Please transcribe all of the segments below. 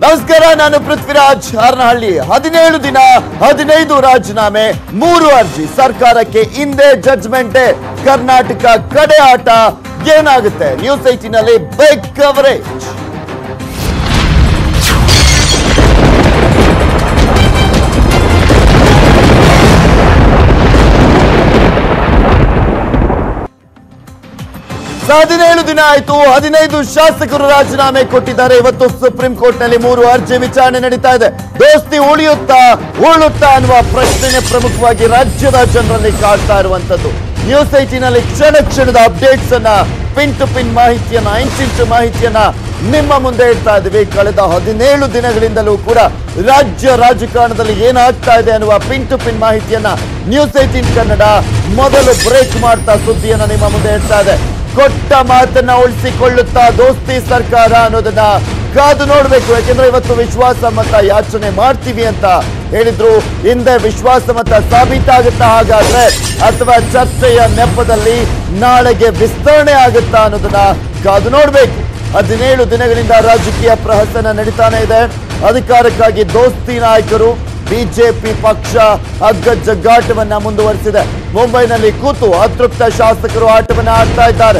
ನಮಸ್ಕಾರ, ನಾನು ಪೃಥ್ವಿರಾಜ್ ಹಾರನಹಳ್ಳಿ. 17 ದಿನ 15 ರಾಜೀನಾಮೆ, 3 ಅರ್ಜಿ. ಸರ್ಕಾರಕ್ಕೆ ಇಂದೇ ಜಡ್ಜ್ಮೆಂಟ್. ಕರ್ನಾಟಕ ಕಡೆ ಆಟ ಏನಾಗುತ್ತೆ? ನ್ಯೂಸ್ 18 ನಲ್ಲಿ ಬಿಗ್ ಕವರೇಜ್. ಹದಿನೇಳು ದಿನ ಆಯ್ತು. 15 ಶಾಸಕರು ರಾಜೀನಾಮೆ ಕೊಟ್ಟಿದ್ದಾರೆ. ಇವತ್ತು ಸುಪ್ರೀಂ ಕೋರ್ಟ್ ನಲ್ಲಿ 3 ಅರ್ಜಿ ವಿಚಾರಣೆ ನಡೀತಾ ಇದೆ. ದೋಸ್ತಿ ಉಳಿಯುತ್ತಾ ಅನ್ನುವ ಪ್ರಶ್ನೆ ಪ್ರಮುಖವಾಗಿ ರಾಜ್ಯದ ಜನರಲ್ಲಿ ಕಾಡ್ತಾ ಇರುವಂತದ್ದು. ನ್ಯೂಸ್ 18 ನಲ್ಲಿ ಕ್ಷಣ ಕ್ಷಣದ ಅಪ್ಡೇಟ್ಸ್ ಅನ್ನ, ಪಿನ್ ಟು ಪಿನ್ ಮಾಹಿತಿಯನ್ನ, ಇಂಚಿಂಚು ಮಾಹಿತಿಯನ್ನ ನಿಮ್ಮ ಮುಂದೆ ಇಡ್ತಾ ಇದ್ದೀವಿ. ಕಳೆದ 17 ದಿನಗಳಿಂದಲೂ ಕೂಡ ರಾಜ್ಯ ರಾಜಕಾರಣದಲ್ಲಿ ಏನಾಗ್ತಾ ಇದೆ ಅನ್ನುವ ಪಿನ್ ಟು ಪಿನ್ ಮಾಹಿತಿಯನ್ನ ನ್ಯೂಸ್ 18 ಕನ್ನಡ ಮೊದಲು ಬ್ರೇಕ್ ಮಾಡ್ತಾ ಸುದ್ದಿಯನ್ನ ನಿಮ್ಮ ಮುಂದೆ ಇಡ್ತಾ ಇದೆ. ಕೊಟ್ಟ ಮಾತನ್ನ ಉಳಿಸಿಕೊಳ್ಳುತ್ತಾ ದೋಸ್ತಿ ಸರ್ಕಾರ ಅನ್ನೋದನ್ನ ಕಾದು ನೋಡ್ಬೇಕು. ಯಾಕೆಂದ್ರೆ ಇವತ್ತು ವಿಶ್ವಾಸ ಮತ ಯಾಚನೆ ಮಾಡ್ತೀವಿ ಅಂತ ಹೇಳಿದ್ರು. ಹಿಂದೆ ವಿಶ್ವಾಸ ಮತ ಸಾಬೀತಾಗುತ್ತಾ ಹಾಗಾದ್ರೆ, ಅಥವಾ ಚರ್ಚೆಯ ನೆಪದಲ್ಲಿ ನಾಳೆಗೆ ವಿಸ್ತರಣೆ ಆಗುತ್ತಾ ಅನ್ನೋದನ್ನ ಕಾದು ನೋಡ್ಬೇಕು. 17 ದಿನಗಳಿಂದ ರಾಜಕೀಯ ಪ್ರಹಸನ ನಡೀತಾನೆ ಇದೆ. ಅಧಿಕಾರಕ್ಕಾಗಿ ದೋಸ್ತಿ ನಾಯಕರು, ಬಿಜೆಪಿ ಪಕ್ಷ ಹಗ್ಗಜಗ್ಗಾಟವನ್ನ ಮುಂದುವರಿಸಿದೆ. ಮುಂಬೈನಲ್ಲಿ ಕೂತು ಅತೃಪ್ತ ಶಾಸಕರು ಆಟವನ್ನ ಆಡ್ತಾ ಇದ್ದಾರೆ.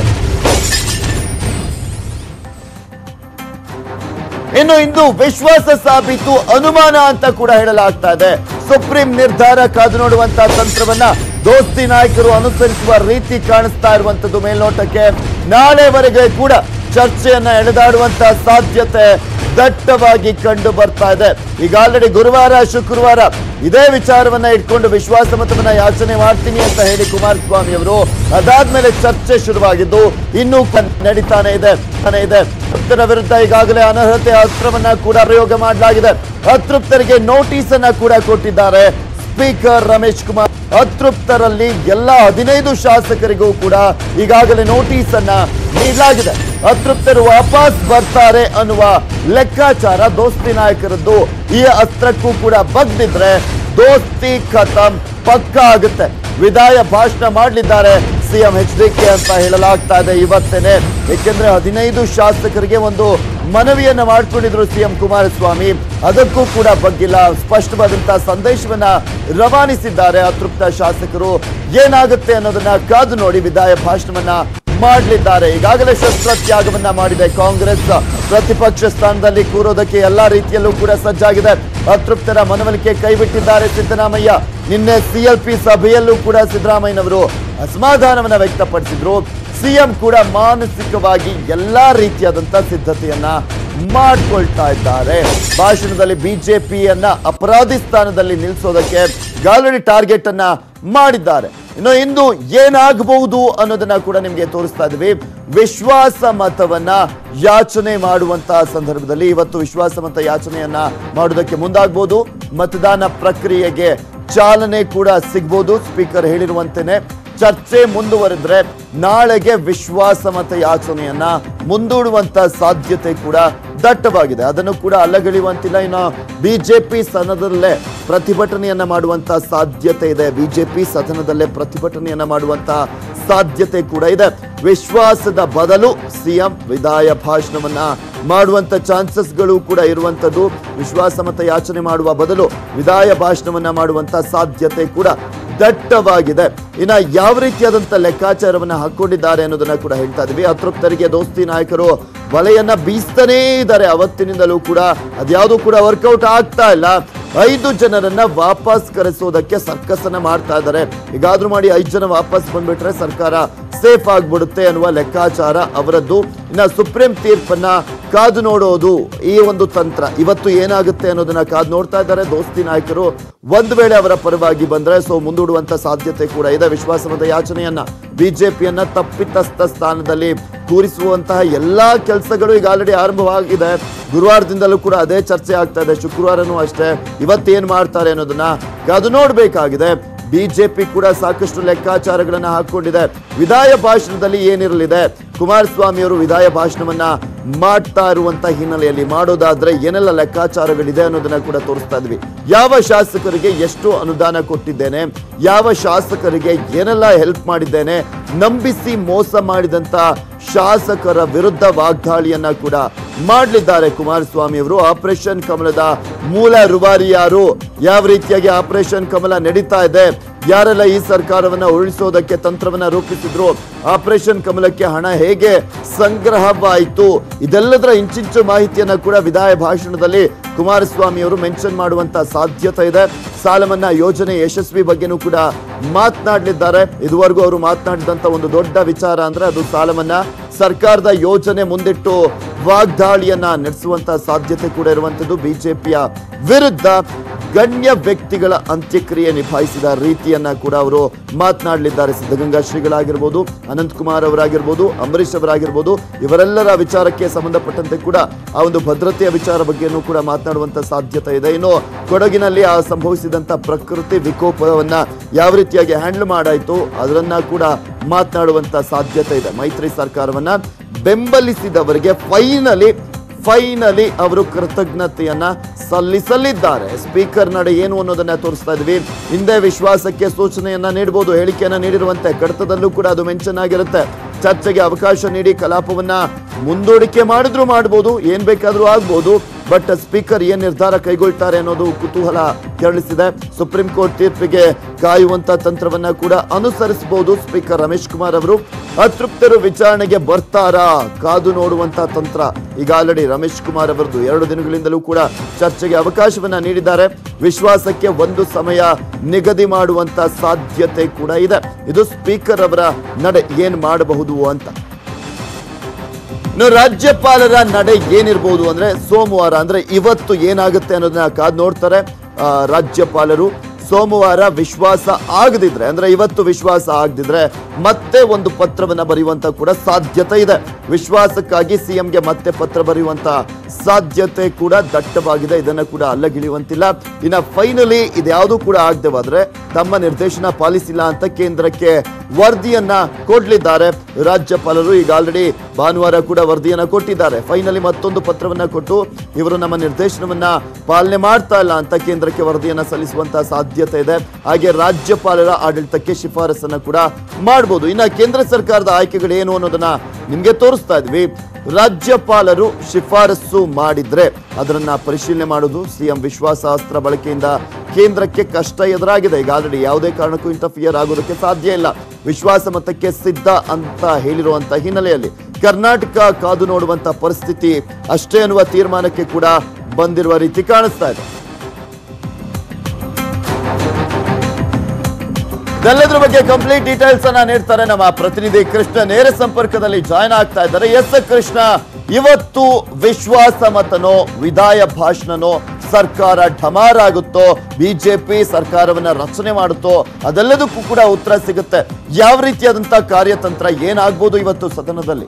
ಇನ್ನು ಇಂದು ವಿಶ್ವಾಸ ಸಾಬೀತು ಅನುಮಾನ ಅಂತ ಕೂಡ ಹೇಳಲಾಗ್ತಾ ಇದೆ. ಸುಪ್ರೀಂ ನಿರ್ಧಾರ ಕಾದು ನೋಡುವಂತಹ ತಂತ್ರವನ್ನ ದೋಸ್ತಿ ನಾಯಕರು ಅನುಸರಿಸುವ ರೀತಿ ಕಾಣಿಸ್ತಾ ಇರುವಂತದ್ದು ಮೇಲ್ನೋಟಕ್ಕೆ. ನಾಳೆವರೆಗೆ ಕೂಡ ಚರ್ಚೆಯನ್ನ ಎಳೆದಾಡುವಂತಹ ಸಾಧ್ಯತೆ ದಟ್ಟವಾಗಿ ಕಂಡು ಬರ್ತಾ ಇದೆ. ಈಗ ಆಲ್ರೆಡಿ ಗುರುವಾರ ಶುಕ್ರವಾರ ಇದೇ ವಿಚಾರವನ್ನ ಇಟ್ಕೊಂಡು ವಿಶ್ವಾಸ ಮತವನ್ನ ಯಾಚನೆ ಮಾಡ್ತೀನಿ ಅಂತ ಹೇಳಿ ಕುಮಾರಸ್ವಾಮಿ ಅವರು, ಅದಾದ್ಮೇಲೆ ಚರ್ಚೆ ಶುರುವಾಗಿದ್ದು ಇನ್ನೂ ನಡೀತಾನೆ ಇದೆ. ಅತೃಪ್ತರ ವಿರುದ್ಧ ಈಗಾಗಲೇ ಅನರ್ಹತೆ ಅಸ್ತ್ರವನ್ನ ಕೂಡ ಪ್ರಯೋಗ ಮಾಡಲಾಗಿದೆ. ಅತೃಪ್ತರಿಗೆ ನೋಟಿಸ್ ಅನ್ನ ಕೂಡ ಕೊಟ್ಟಿದ್ದಾರೆ ಸ್ಪೀಕರ್ ರಮೇಶ್ ಕುಮಾರ್. ಅತೃಪ್ತರಲ್ಲಿ ಎಲ್ಲ 15 ಶಾಸಕರಿಗೂ ಕೂಡ ಈಗಾಗಲೇ ನೋಟಿಸ್ ಅನ್ನ ನೀಡಲಾಗಿದೆ. ಅತೃಪ್ತರು ವಾಪಸ್ ಬರ್ತಾರೆ ಅನ್ನುವ ಲೆಕ್ಕಾಚಾರ ದೋಸ್ತಿ ನಾಯಕರದ್ದು. ಈ ಅಸ್ತ್ರಕ್ಕೂ ಕೂಡ ಬಗ್ದಿದ್ರೆ ದೋಸ್ತಿ ಖತಮ್ ಪಕ್ಕ ಆಗುತ್ತೆ. ವಿದಾಯ ಭಾಷಣ ಮಾಡಲಿದ್ದಾರೆ ಸಿಎಂ HDK ಅಂತ ಹೇಳಲಾಗ್ತಾ ಇದೆ ಇವತ್ತೇನೆ. ಏಕೆಂದ್ರೆ 15 ಶಾಸಕರಿಗೆ ಒಂದು ಮನವಿಯನ್ನ ಮಾಡ್ಕೊಂಡಿದ್ರು ಸಿಎಂ ಕುಮಾರಸ್ವಾಮಿ. ಅದಕ್ಕೂ ಕೂಡ ಬಗ್ಗಿಲ್ಲ. ಸ್ಪಷ್ಟವಾದಂತಹ ಸಂದೇಶವನ್ನ ರವಾನಿಸಿದ್ದಾರೆ ಅತೃಪ್ತ ಶಾಸಕರು. ಏನಾಗುತ್ತೆ ಅನ್ನೋದನ್ನ ಕಾದು ನೋಡಿ ವಿದಾಯ ಭಾಷಣವನ್ನ ಮಾಡಲಿದ್ದಾರೆ. ಈಗಾಗಲೇ ಶಸ್ತ್ರತ್ಯಾಗವನ್ನ ಮಾಡಿದೆ ಕಾಂಗ್ರೆಸ್. ಪ್ರತಿಪಕ್ಷ ಸ್ಥಾನದಲ್ಲಿ ಕೂರೋದಕ್ಕೆ ಎಲ್ಲಾ ರೀತಿಯಲ್ಲೂ ಕೂಡ ಸಜ್ಜಾಗಿದೆ. ಅತೃಪ್ತರ ಮನವೊಲಿಕೆ ಕೈಬಿಟ್ಟಿದ್ದಾರೆ ಸಿದ್ದರಾಮಯ್ಯ. ನಿನ್ನೆ CLP ಸಭೆಯಲ್ಲೂ ಕೂಡ ಸಿದ್ದರಾಮಯ್ಯನವರು ಅಸಮಾಧಾನವನ್ನ ವ್ಯಕ್ತಪಡಿಸಿದ್ರು. ಸಿಎಂ ಕೂಡ ಮಾನಸಿಕವಾಗಿ ಎಲ್ಲಾ ರೀತಿಯಾದಂತಹ ಸಿದ್ಧತೆಯನ್ನ ಮಾಡ್ಕೊಳ್ತಾ ಇದ್ದಾರೆ. ಭಾಷಣದಲ್ಲಿ ಬಿಜೆಪಿಯನ್ನ ಅಪರಾಧಿ ಸ್ಥಾನದಲ್ಲಿ ನಿಲ್ಲಿಸೋದಕ್ಕೆ ಆಲ್ರೆಡಿ ಟಾರ್ಗೆಟ್ ಅನ್ನ ಮಾಡಿದ್ದಾರೆ. ಇಂದು ಏನಾಗಬಹುದು ಅನ್ನೋದನ್ನ ಕೂಡ ನಿಮಗೆ ತೋರಿಸ್ತಾ ಇದ್ದೀವಿ. ವಿಶ್ವಾಸ ಮತವನ್ನ ಯಾಚನೆ ಮಾಡುವಂತಹ ಸಂದರ್ಭದಲ್ಲಿ ಇವತ್ತು ವಿಶ್ವಾಸ ಮತ ಯಾಚನೆಯನ್ನ ಮಾಡೋದಕ್ಕೆ ಮುಂದಾಗಬಹುದು. ಮತದಾನ ಪ್ರಕ್ರಿಯೆಗೆ ಚಾಲನೆ ಕೂಡ ಸಿಗಬಹುದು. ಸ್ಪೀಕರ್ ಹೇಳಿರುವಂತೆಯೇ ಚರ್ಚೆ ಮುಂದುವರೆದ್ರೆ ನಾಳೆಗೆ ವಿಶ್ವಾಸ ಮತ ಯಾಚನೆಯನ್ನ ಮುಂದೂಡುವಂತ ಸಾಧ್ಯತೆ ಕೂಡ ದಟ್ಟವಾಗಿದೆ. ಅದನ್ನು ಕೂಡ ಅಲ್ಲಗಳೆಯುವಂತಿಲ್ಲ. ಇನ್ನು ಬಿಜೆಪಿ ಸದನದಲ್ಲೇ ಪ್ರತಿಭಟನೆಯನ್ನ ಮಾಡುವಂತಹ ಸಾಧ್ಯತೆ ಇದೆ. ಬಿಜೆಪಿ ಸದನದಲ್ಲೇ ಪ್ರತಿಭಟನೆಯನ್ನ ಮಾಡುವಂತಹ ಸಾಧ್ಯತೆ ಕೂಡ ಇದೆ. ವಿಶ್ವಾಸದ ಬದಲು ಸಿಎಂ ವಿದಾಯ ಭಾಷಣವನ್ನ ಮಾಡುವಂತ ಚಾನ್ಸಸ್ಗಳು ಕೂಡ ಇರುವಂತದ್ದು. ವಿಶ್ವಾಸ ಮತ ಯಾಚನೆ ಮಾಡುವ ಬದಲು ವಿದಾಯ ಭಾಷಣವನ್ನ ಮಾಡುವಂತ ಸಾಧ್ಯತೆ ಕೂಡ ದಟ್ಟವಾಗಿದೆ. ಇನ್ನ ಯಾವ ರೀತಿಯಾದಂತ ಲೆಕ್ಕಾಚಾರವನ್ನ ಹಾಕೊಂಡಿದ್ದಾರೆ ಅನ್ನೋದನ್ನ ಕೂಡ ಹೇಳ್ತಾ ಇದೀವಿ. ಅತೃಪ್ತರಿಗೆ ದೋಸ್ತಿ ನಾಯಕರು ಬಲೆಯನ್ನ ಬೀಸ್ತಾನೇ ಇದ್ದಾರೆ ಅವತ್ತಿನಿಂದಲೂ ಕೂಡ. ಅದ್ಯಾವುದು ಕೂಡ ವರ್ಕೌಟ್ ಆಗ್ತಾ ಇಲ್ಲ. 5 ಜನರನ್ನ ವಾಪಸ್ ಕರೆಸೋದಕ್ಕೆ ಸರ್ಕಸ್ ಅನ್ನ ಮಾಡ್ತಾ ಇದ್ದಾರೆ. ಈಗಾದ್ರೂ ಮಾಡಿ 5 ಜನ ವಾಪಸ್ ಬಂದ್ಬಿಟ್ರೆ ಸರ್ಕಾರ ಸೇಫ್ ಆಗ್ಬಿಡುತ್ತೆ ಅನ್ನುವ ಲೆಕ್ಕಾಚಾರ ಅವರದ್ದು. ಇನ್ನ ಸುಪ್ರೀಂ ತೀರ್ಪನ್ನ ಕಾದು ನೋಡೋದು ಈ ಒಂದು ತಂತ್ರ. ಇವತ್ತು ಏನಾಗುತ್ತೆ ಅನ್ನೋದನ್ನ ಕಾದು ನೋಡ್ತಾ ಇದ್ದಾರೆ ದೋಸ್ತಿ ನಾಯಕರು. ಒಂದು ವೇಳೆ ಅವರ ಪರವಾಗಿ ಬಂದ್ರೆ ಮುಂದೂಡುವಂತ ಸಾಧ್ಯತೆ ಕೂಡ ಇದೆ. ವಿಶ್ವಾಸಮತ ಯಾಚನೆಯನ್ನ ಬಿಜೆಪಿಯನ್ನ ತಪ್ಪಿತಸ್ಥ ಸ್ಥಾನದಲ್ಲಿ ಕೂರಿಸುವಂತಹ ಎಲ್ಲಾ ಕೆಲಸಗಳು ಈಗ ಆಲ್ರೆಡಿ ಆರಂಭವಾಗಿದೆ. ಗುರುವಾರದಿಂದಲೂ ಕೂಡ ಅದೇ ಚರ್ಚೆ ಆಗ್ತಾ ಇದೆ. ಶುಕ್ರವಾರನೂ ಅಷ್ಟೇ. ಇವತ್ತೇನ್ ಮಾಡ್ತಾರೆ ಅನ್ನೋದನ್ನ ಕಾದು ನೋಡ್ಬೇಕಾಗಿದೆ. ಬಿಜೆಪಿ ಕೂಡ ಸಾಕಷ್ಟು ಲೆಕ್ಕಾಚಾರಗಳನ್ನ ಹಾಕೊಂಡಿದೆ. ವಿದಾಯ ಭಾಷಣದಲ್ಲಿ ಏನಿರಲಿದೆ, ಕುಮಾರಸ್ವಾಮಿ ಅವರು ವಿದಾಯ ಭಾಷಣವನ್ನ ಮಾಡ್ತಾ ಇರುವಂತ ಹಿನ್ನೆಲೆಯಲ್ಲಿ ಮಾಡೋದಾದ್ರೆ ಏನೆಲ್ಲ ಲೆಕ್ಕಾಚಾರಗಳಿದೆ ಅನ್ನೋದನ್ನ ಕೂಡ ತೋರಿಸ್ತಾ ಇದ್ವಿ. ಯಾವ ಶಾಸಕರಿಗೆ ಎಷ್ಟು ಅನುದಾನ ಕೊಟ್ಟಿದ್ದೇನೆ, ಯಾವ ಶಾಸಕರಿಗೆ ಏನೆಲ್ಲ ಹೆಲ್ಪ್ ಮಾಡಿದ್ದೇನೆ, ನಂಬಿಸಿ ಮೋಸ ಮಾಡಿದಂತ ಶಾಸಕರ ವಿರುದ್ಧ ವಾಗ್ದಾಳಿಯನ್ನ ಕೂಡ ಮಾಡಲಿದ್ದಾರೆ ಕುಮಾರಸ್ವಾಮಿ ಅವರು. ಆಪರೇಷನ್ ಕಮಲದ ಮೂಲ ರೂವಾರಿ ಯಾರು, ಯಾವ ರೀತಿಯಾಗಿ ಆಪರೇಷನ್ ಕಮಲ ನಡೀತಾ ಇದೆ, ಯಾರೆಲ್ಲ ಈ ಸರ್ಕಾರವನ್ನ ಉರುಳಿಸೋದಕ್ಕೆ ತಂತ್ರವನ್ನ ರೂಪಿಸಿದ್ರು, ಆಪರೇಷನ್ ಕಮಲಕ್ಕೆ ಹಣ ಹೇಗೆ ಸಂಗ್ರಹವಾಯಿತು, ಇದೆಲ್ಲದರ ಇಂಚಿಂಚು ಮಾಹಿತಿಯನ್ನ ಕೂಡ ವಿದಾಯ ಭಾಷಣದಲ್ಲಿ ಕುಮಾರಸ್ವಾಮಿ ಅವರು ಮೆನ್ಷನ್ ಮಾಡುವಂತ ಸಾಧ್ಯತೆ ಇದೆ. ಸಾಲ ಮನ್ನಾ ಯೋಜನೆ ಯಶಸ್ವಿ ಬಗ್ಗೆನೂ ಕೂಡ ಮಾತನಾಡಲಿದ್ದಾರೆ. ಇದುವರೆಗೂ ಅವರು ಮಾತನಾಡಿದಂತ ಒಂದು ದೊಡ್ಡ ವಿಚಾರ ಅಂದ್ರೆ ಅದು ಸಾಲ ಮನ್ನಾ. ಸರ್ಕಾರದ ಯೋಜನೆ ಮುಂದಿಟ್ಟು ವಾಗ್ದಾಳಿಯನ್ನ ನಡೆಸುವಂತ ಸಾಧ್ಯತೆ ಕೂಡ ಇರುವಂತದ್ದು. ಬಿಜೆಪಿಯ ವಿರುದ್ಧ ಗಣ್ಯ ವ್ಯಕ್ತಿಗಳ ಅಂತ್ಯಕ್ರಿಯೆ ನಿಭಾಯಿಸಿದ ರೀತಿಯನ್ನ ಕೂಡ ಅವರು ಮಾತನಾಡಲಿದ್ದಾರೆ. ಸಿದ್ಧಗಂಗಾ ಶ್ರೀಗಳಾಗಿರ್ಬೋದು, ಅನಂತ್ ಕುಮಾರ್ ಅವರಾಗಿರ್ಬೋದು, ಅಂಬರೀಶ್ ಅವರಾಗಿರ್ಬೋದು, ಇವರೆಲ್ಲರ ವಿಚಾರಕ್ಕೆ ಸಂಬಂಧಪಟ್ಟಂತೆ ಕೂಡ ಆ ಒಂದು ಭದ್ರತೆಯ ವಿಚಾರ ಬಗ್ಗೆನೂ ಕೂಡ ಮಾತನಾಡುವಂತ ಸಾಧ್ಯತೆ ಇದೆ. ಇನ್ನು ಕೊಡಗಿನಲ್ಲಿ ಆ ಸಂಭವಿಸಿದಂತ ಪ್ರಕೃತಿ ವಿಕೋಪವನ್ನ ಯಾವ ರೀತಿಯಾಗಿ ಹ್ಯಾಂಡಲ್ ಮಾಡಾಯ್ತು ಅದನ್ನ ಕೂಡ ಮಾತನಾಡುವಂತ ಸಾಧ್ಯತೆ ಇದೆ. ಮೈತ್ರಿ ಸರ್ಕಾರವನ್ನ ಬೆಂಬಲಿಸಿದವರಿಗೆ ಫೈನಲಿ ಅವರು ಕೃತಜ್ಞತೆಯನ್ನ ಸಲ್ಲಿಸಲಿದ್ದಾರೆ. ಸ್ಪೀಕರ್ ನಡೆ ಏನು ಅನ್ನೋದನ್ನ ತೋರಿಸ್ತಾ ಇದ್ವಿ. ಹಿಂದೆ ವಿಶ್ವಾಸಕ್ಕೆ ಸೂಚನೆಯನ್ನ ನೀಡಬಹುದು, ಹೇಳಿಕೆಯನ್ನ ನೀಡಿರುವಂತೆ ಕಡತದಲ್ಲೂ ಕೂಡ ಅದು ಮೆನ್ಷನ್ ಆಗಿರುತ್ತೆ. ಚರ್ಚೆಗೆ ಅವಕಾಶ ನೀಡಿ ಕಲಾಪವನ್ನ ಮುಂದೂಡಿಕೆ ಮಾಡಿದ್ರು ಮಾಡಬಹುದು, ಏನ್ ಬೇಕಾದ್ರೂ ಆಗ್ಬಹುದು. ಬಟ್ ಸ್ಪೀಕರ್ ಏನ್ ನಿರ್ಧಾರ ಕೈಗೊಳ್ತಾರೆ ಅನ್ನೋದು ಕುತೂಹಲ ಕೆರಳಿಸಿದೆ. ಸುಪ್ರೀಂ ಕೋರ್ಟ್ ತೀರ್ಪಿಗೆ ಕಾಯುವಂತ ತಂತ್ರವನ್ನ ಕೂಡ ಅನುಸರಿಸಬಹುದು ಸ್ಪೀಕರ್ ರಮೇಶ್ ಕುಮಾರ್ ಅವರು. ಅತೃಪ್ತರು ವಿಚಾರಣೆಗೆ ಬರ್ತಾರಾ, ಕಾದು ನೋಡುವಂತ ತಂತ್ರ ಈಗ ಆಲ್ರೆಡಿ ರಮೇಶ್ ಕುಮಾರ್ ಅವರದ್ದು 2 ದಿನಗಳಿಂದಲೂ ಕೂಡ ಚರ್ಚೆಗೆ ಅವಕಾಶವನ್ನ ನೀಡಿದ್ದಾರೆ. ವಿಶ್ವಾಸಕ್ಕೆ ಒಂದು ಸಮಯ ನಿಗದಿ ಮಾಡುವಂತ ಸಾಧ್ಯತೆ ಕೂಡ ಇದೆ. ಇದು ಸ್ಪೀಕರ್ ಅವರ ನಡೆ ಏನ್ ಮಾಡಬಹುದು ಅಂತ. ಇನ್ನು ರಾಜ್ಯಪಾಲರ ನಡೆ ಏನಿರಬಹುದು ಅಂದ್ರೆ ಸೋಮವಾರ ಅಂದ್ರೆ ಇವತ್ತು ಏನಾಗುತ್ತೆ ಅನ್ನೋದನ್ನ ಕಾದು ನೋಡ್ತಾರೆ ರಾಜ್ಯಪಾಲರು. ಸೋಮವಾರ ವಿಶ್ವಾಸ ಆಗದಿದ್ರೆ ಅಂದ್ರೆ ಇವತ್ತು ವಿಶ್ವಾಸ ಆಗದಿದ್ರೆ ಮತ್ತೆ ಒಂದು ಪತ್ರವನ್ನ ಬರೆಯುವಂತ ಕೂಡ ಸಾಧ್ಯತೆ ಇದೆ. ವಿಶ್ವಾಸಕ್ಕಾಗಿ ಸಿಎಂಗೆ ಮತ್ತೆ ಪತ್ರ ಬರೆಯುವಂತ ಸಾಧ್ಯತೆ ಕೂಡ ದಟ್ಟವಾಗಿದೆ. ಇದನ್ನ ಕೂಡ ಅಲ್ಲಗಿಳಿಯುವಂತಿಲ್ಲ. ಇನ್ನ ಫೈನಲಿ ಇದ್ಯಾವುದೂ ಕೂಡ ಆಗದೆ ಹೋದ್ರೆ ತಮ್ಮ ನಿರ್ದೇಶನ ಪಾಲಿಸಿಲ್ಲ ಅಂತ ಕೇಂದ್ರಕ್ಕೆ ವರದಿಯನ್ನ ಕೊಡ್ಲಿದ್ದಾರೆ ರಾಜ್ಯಪಾಲರು. ಈಗ ಆಲ್ರೆಡಿ ಭಾನುವಾರ ಕೂಡ ವರದಿಯನ್ನ ಕೊಟ್ಟಿದ್ದಾರೆ. ಫೈನಲಿ ಮತ್ತೊಂದು ಪತ್ರವನ್ನ ಕೊಟ್ಟು ಇವರು ನಮ್ಮ ನಿರ್ದೇಶನವನ್ನ ಪಾಲನೆ ಮಾಡ್ತಾ ಇಲ್ಲ ಅಂತ ಕೇಂದ್ರಕ್ಕೆ ವರದಿಯನ್ನ ಸಲ್ಲಿಸುವಂತ ಸಾಧ್ಯತೆ ಇದೆ. ಹಾಗೆ ರಾಜ್ಯಪಾಲರ ಆಡಳಿತಕ್ಕೆ ಶಿಫಾರಸನ್ನ ಕೂಡ ಮಾಡಬಹುದು. ಇನ್ನ ಕೇಂದ್ರ ಸರ್ಕಾರದ ಆಯ್ಕೆಗಳು ಏನು ಅನ್ನೋದನ್ನ ನಿಮ್ಗೆ ತೋರಿಸ್ತಾ ಇದ್ವಿ. ರಾಜ್ಯಪಾಲರು ಶಿಫಾರಸು ಮಾಡಿದ್ರೆ ಅದನ್ನ ಪರಿಶೀಲನೆ ಮಾಡುವುದು. ಸಿಎಂ ವಿಶ್ವಾಸಾಸ್ತ್ರ ಬಳಕೆಯಿಂದ ಕೇಂದ್ರಕ್ಕೆ ಕಷ್ಟ ಎದುರಾಗಿದೆ. ಈಗ ಆಲ್ರೆಡಿ ಯಾವುದೇ ಕಾರಣಕ್ಕೂ ಇಂಟರ್ಫಿಯರ್ ಆಗೋದಕ್ಕೆ ಸಾಧ್ಯ ಇಲ್ಲ. ವಿಶ್ವಾಸ ಮತಕ್ಕೆ ಸಿದ್ಧ ಅಂತ ಹೇಳಿರುವಂತ ಹಿನ್ನೆಲೆಯಲ್ಲಿ ಕರ್ನಾಟಕ ಕಾದು ನೋಡುವಂತ ಪರಿಸ್ಥಿತಿ ಅಷ್ಟೇ ಅನ್ನುವ ತೀರ್ಮಾನಕ್ಕೆ ಕೂಡ ಬಂದಿರುವ ರೀತಿ ಕಾಣಿಸ್ತಾ ಇದೆ. ಇದೆಲ್ಲದ್ರ ಬಗ್ಗೆ ಕಂಪ್ಲೀಟ್ ಡೀಟೇಲ್ಸ್ ಅನ್ನ ನೀಡ್ತಾರೆ ನಮ್ಮ ಪ್ರತಿನಿಧಿ ಕೃಷ್ಣ. ನೇರ ಸಂಪರ್ಕದಲ್ಲಿ ಜಾಯ್ನ್ ಆಗ್ತಾ ಇದ್ದಾರೆ. ಎಸ್ ಕೃಷ್ಣ, ಇವತ್ತು ವಿಶ್ವಾಸ ಮತನೋ ವಿದಾಯ ಭಾಷಣನೋ ಸರ್ಕಾರ ಢಮಾರಾಗುತ್ತೋ, ಬಿಜೆಪಿ ಸರ್ಕಾರವನ್ನ ರಚನೆ ಮಾಡುತ್ತೋ, ಅದೆಲ್ಲದಕ್ಕೂ ಕೂಡ ಉತ್ತರ ಸಿಗುತ್ತೆ. ಯಾವ ರೀತಿಯಾದಂತಹ ಕಾರ್ಯತಂತ್ರ ಏನಾಗ್ಬೋದು ಇವತ್ತು ಸದನದಲ್ಲಿ?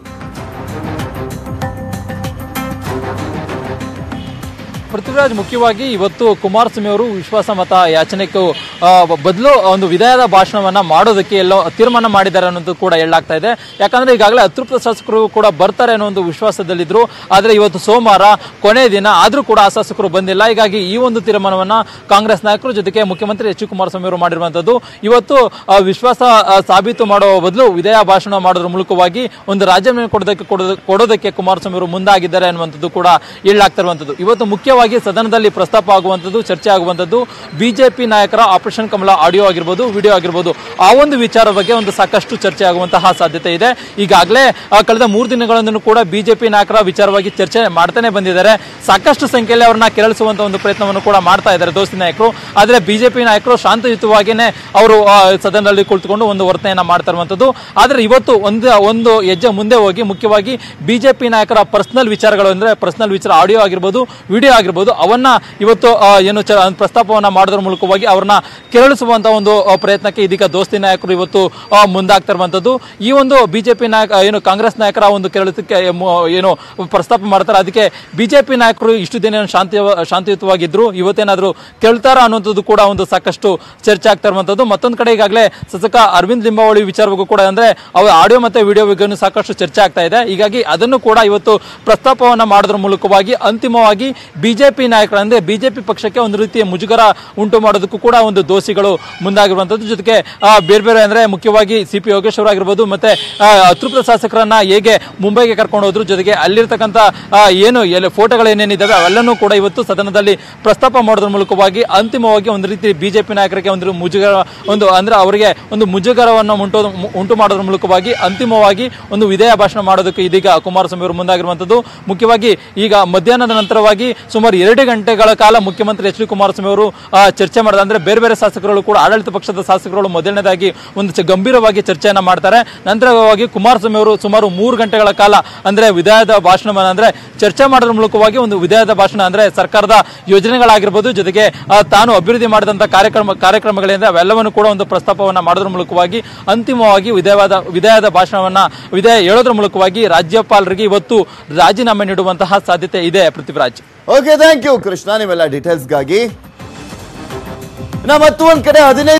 ಪೃಥ್ವಿರಾಜ್, ಮುಖ್ಯವಾಗಿ ಇವತ್ತು ಕುಮಾರಸ್ವಾಮಿ ಅವರು ವಿಶ್ವಾಸ ಮತ ಯಾಚನೆಗೂ ಬದಲು ಒಂದು ವಿದಾಯದ ಭಾಷಣವನ್ನ ಮಾಡೋದಕ್ಕೆ ಎಲ್ಲೋ ತೀರ್ಮಾನ ಮಾಡಿದ್ದಾರೆ ಅನ್ನೋದು ಕೂಡ ಹೇಳಲಾಗ್ತಾ ಇದೆ. ಯಾಕಂದ್ರೆ ಈಗಾಗಲೇ ಅತೃಪ್ತ ಶಾಸಕರು ಕೂಡ ಬರ್ತಾರೆ ಅನ್ನೋ ಒಂದು ವಿಶ್ವಾಸದಲ್ಲಿದ್ರು. ಆದ್ರೆ ಇವತ್ತು ಸೋಮವಾರ ಕೊನೆ ದಿನ ಆದ್ರೂ ಕೂಡ ಆ ಶಾಸಕರು ಬಂದಿಲ್ಲ. ಹೀಗಾಗಿ ಈ ಒಂದು ತೀರ್ಮಾನವನ್ನ ಕಾಂಗ್ರೆಸ್ ನಾಯಕರು ಜೊತೆಗೆ ಮುಖ್ಯಮಂತ್ರಿ ಎಚ್ ಡಿ ಕುಮಾರಸ್ವಾಮಿ ಅವರು ಮಾಡಿರುವಂತದ್ದು. ಇವತ್ತು ವಿಶ್ವಾಸ ಸಾಬೀತು ಮಾಡುವ ಬದಲು ವಿದಾಯ ಭಾಷಣ ಮಾಡೋದ್ರ ಮೂಲಕವಾಗಿ ಒಂದು ರಾಜೀನಾಮೆ ಕೊಡೋದಕ್ಕೆ ಕುಮಾರಸ್ವಾಮಿ ಅವರು ಮುಂದಾಗಿದ್ದಾರೆ ಅನ್ನುವಂಥದ್ದು ಕೂಡ ಹೇಳಲಾಗ್ತಿರುವಂತದ್ದು. ಇವತ್ತು ಮುಖ್ಯವಾಗಿ ಸದನದಲ್ಲಿ ಪ್ರಸ್ತಾಪ ಆಗುವಂತದ್ದು, ಚರ್ಚೆ ಆಗುವಂತದ್ದು ಬಿಜೆಪಿ ನಾಯಕರ ಆಪರೇಷನ್ ಕಮಲ ಆಡಿಯೋ ಆಗಿರ್ಬೋದು, ವಿಡಿಯೋ ಆಗಿರ್ಬೋದು, ಆ ಒಂದು ವಿಚಾರ ಬಗ್ಗೆ ಒಂದು ಸಾಕಷ್ಟು ಚರ್ಚೆ ಆಗುವಂತಹ ಸಾಧ್ಯತೆ ಇದೆ. ಈಗಾಗಲೇ ಕಳೆದ 3 ದಿನಗಳಿಂದಲೂ ಕೂಡ ಬಿಜೆಪಿ ನಾಯಕರ ವಿಚಾರವಾಗಿ ಚರ್ಚೆ ಮಾಡ್ತಾನೆ ಬಂದಿದ್ದಾರೆ. ಸಾಕಷ್ಟು ಸಂಖ್ಯೆಯಲ್ಲಿ ಅವರನ್ನ ಕೆರಳಿಸುವಂತ ಒಂದು ಪ್ರಯತ್ನವನ್ನು ಕೂಡ ಮಾಡ್ತಾ ಇದ್ದಾರೆ ದೋಸ್ತಿ ನಾಯಕರು. ಆದ್ರೆ ಬಿಜೆಪಿ ನಾಯಕರು ಶಾಂತಯುತವಾಗಿಯೇ ಅವರು ಸದನದಲ್ಲಿ ಕುಳಿತುಕೊಂಡು ಒಂದು ವರ್ತನೆಯನ್ನ ಮಾಡ್ತಾ ಇರುವಂತದ್ದು. ಆದ್ರೆ ಇವತ್ತು ಒಂದು ಹೆಜ್ಜೆ ಮುಂದೆ ಹೋಗಿ ಮುಖ್ಯವಾಗಿ ಬಿಜೆಪಿ ನಾಯಕರ ಪರ್ಸನಲ್ ವಿಚಾರಗಳು ಅಂದ್ರೆ ಪರ್ಸನಲ್ ವಿಚಾರ ಆಡಿಯೋ ಆಗಿರ್ಬೋದು, ವಿಡಿಯೋ ಆಗಿರ್ಬೋದು, ಅವನ್ನ ಇವತ್ತು ಏನು ಪ್ರಸ್ತಾಪವನ್ನ ಮಾಡೋದ್ರ ಮೂಲಕವಾಗಿ ಅವ್ರನ್ನ ಕೆರಳಿಸುವಂತಹ ಒಂದು ಪ್ರಯತ್ನಕ್ಕೆ ಇದೀಗ ದೋಸ್ತಿ ನಾಯಕರು ಇವತ್ತು ಮುಂದಾಗ್ತಾ ಇರುವಂತದ್ದು. ಈ ಒಂದು ಬಿಜೆಪಿ ನಾಯಕ ಏನು ಕಾಂಗ್ರೆಸ್ ನಾಯಕರ ಒಂದು ಕೆರಳಿಸಕ್ಕೆ ಏನು ಪ್ರಸ್ತಾಪ ಮಾಡ್ತಾರೆ, ಅದಕ್ಕೆ ಬಿಜೆಪಿ ನಾಯಕರು ಇಷ್ಟು ದಿನ ಶಾಂತಿಯುತವಾಗಿದ್ರು, ಇವತ್ತೇನಾದ್ರು ಕೇಳ್ತಾರ ಅನ್ನುವಂಥದ್ದು ಕೂಡ ಒಂದು ಸಾಕಷ್ಟು ಚರ್ಚೆ ಆಗ್ತಾ ಇರುವಂತದ್ದು. ಮತ್ತೊಂದು ಕಡೆ ಈಗಾಗಲೇ ಶಾಸಕ ಅರವಿಂದ್ ಲಿಂಬಾವಳಿ ವಿಚಾರವೂ ಕೂಡ ಅಂದ್ರೆ ಅವ್ರ ಆಡಿಯೋ ಮತ್ತೆ ವಿಡಿಯೋ ಬಗ್ಗೆ ಸಾಕಷ್ಟು ಚರ್ಚೆ ಆಗ್ತಾ ಇದೆ. ಹೀಗಾಗಿ ಅದನ್ನು ಕೂಡ ಇವತ್ತು ಪ್ರಸ್ತಾಪವನ್ನ ಮಾಡೋದ್ರ ಮೂಲಕವಾಗಿ ಅಂತಿಮವಾಗಿ ಬಿಜೆಪಿ ಬಿಜೆಪಿ ನಾಯಕರು ಅಂದ್ರೆ ಬಿಜೆಪಿ ಪಕ್ಷಕ್ಕೆ ಒಂದು ರೀತಿಯ ಮುಜುಗರ ಉಂಟು ಮಾಡೋದಕ್ಕೂ ಕೂಡ ಒಂದು ದೋಷಿಗಳು ಮುಂದಾಗಿರುವಂತದ್ದು. ಜೊತೆಗೆ ಬೇರೆ ಬೇರೆ ಅಂದ್ರೆ ಮುಖ್ಯವಾಗಿ ಸಿ.ಪಿ. ಯೋಗೇಶ್ ಅವರಾಗಿರ್ಬೋದು, ಮತ್ತೆ ಅತೃಪ್ತ ಶಾಸಕರನ್ನ ಹೇಗೆ ಮುಂಬೈಗೆ ಕರ್ಕೊಂಡು ಹೋದ್ರು, ಜೊತೆಗೆ ಅಲ್ಲಿರ್ತಕ್ಕಂಥ ಏನು ಫೋಟೋಗಳು ಏನೇನಿದ್ದಾವೆ ಅವೆಲ್ಲನೂ ಕೂಡ ಇವತ್ತು ಸದನದಲ್ಲಿ ಪ್ರಸ್ತಾಪ ಮಾಡೋದ್ರ ಮೂಲಕವಾಗಿ ಅಂತಿಮವಾಗಿ ಒಂದು ರೀತಿ ಬಿಜೆಪಿ ನಾಯಕರಿಗೆ ಒಂದು ಮುಜುಗರ ಅಂದ್ರೆ ಅವರಿಗೆ ಒಂದು ಮುಜುಗರವನ್ನು ಉಂಟು ಮಾಡೋದ್ರ ಮೂಲಕವಾಗಿ ಅಂತಿಮವಾಗಿ ಒಂದು ವಿಧೇಯ ಭಾಷಣ ಮಾಡೋದಕ್ಕೆ ಇದೀಗ ಕುಮಾರಸ್ವಾಮಿ ಅವರು ಮುಂದಾಗಿರುವಂತದ್ದು. ಮುಖ್ಯವಾಗಿ ಈಗ ಮಧ್ಯಾಹ್ನದ ನಂತರವಾಗಿ ಸುಮಾರು 2 ಗಂಟೆಗಳ ಕಾಲ ಮುಖ್ಯಮಂತ್ರಿ ಎಚ್ ಡಿ ಕುಮಾರಸ್ವಾಮಿ ಅವರು ಚರ್ಚೆ ಮಾಡಿದ ಅಂದ್ರೆ ಬೇರೆ ಬೇರೆ ಶಾಸಕರು ಕೂಡ ಆಡಳಿತ ಪಕ್ಷದ ಶಾಸಕರು ಮೊದಲನೇದಾಗಿ ಒಂದು ಗಂಭೀರವಾಗಿ ಚರ್ಚೆಯನ್ನ ಮಾಡ್ತಾರೆ. ನಂತರವಾಗಿ ಕುಮಾರಸ್ವಾಮಿ ಅವರು ಸುಮಾರು 3 ಗಂಟೆಗಳ ಕಾಲ ಅಂದ್ರೆ ವಿಧೇಯದ ಭಾಷಣವನ್ನ ಅಂದ್ರೆ ಚರ್ಚೆ ಮಾಡೋದ್ರ ಮೂಲಕವಾಗಿ ಒಂದು ವಿಧೇಯದ ಭಾಷಣ ಅಂದ್ರೆ ಸರ್ಕಾರದ ಯೋಜನೆಗಳಾಗಿರ್ಬೋದು, ಜೊತೆಗೆ ತಾನು ಅಭಿವೃದ್ಧಿ ಮಾಡಿದಂತ ಕಾರ್ಯಕ್ರಮಗಳಿಂದ ಅವೆಲ್ಲವನ್ನು ಕೂಡ ಒಂದು ಪ್ರಸ್ತಾಪವನ್ನ ಮಾಡೋದ್ರ ಮೂಲಕವಾಗಿ ಅಂತಿಮವಾಗಿ ವಿಧೇಯದ ಭಾಷಣವನ್ನ ಹೇಳೋದ್ರ ಮೂಲಕವಾಗಿ ರಾಜ್ಯಪಾಲರಿಗೆ ಇವತ್ತು ರಾಜೀನಾಮೆ ನೀಡುವಂತಹ ಸಾಧ್ಯತೆ ಇದೆ. Prithviraj, okay, thank you Krishna ನಿಮ್ಮೆಲ್ಲ ಡೀಟೇಲ್ಸ್ಗಾಗಿ. ಮತ್ತೊಂದ್ ಕಡೆ 15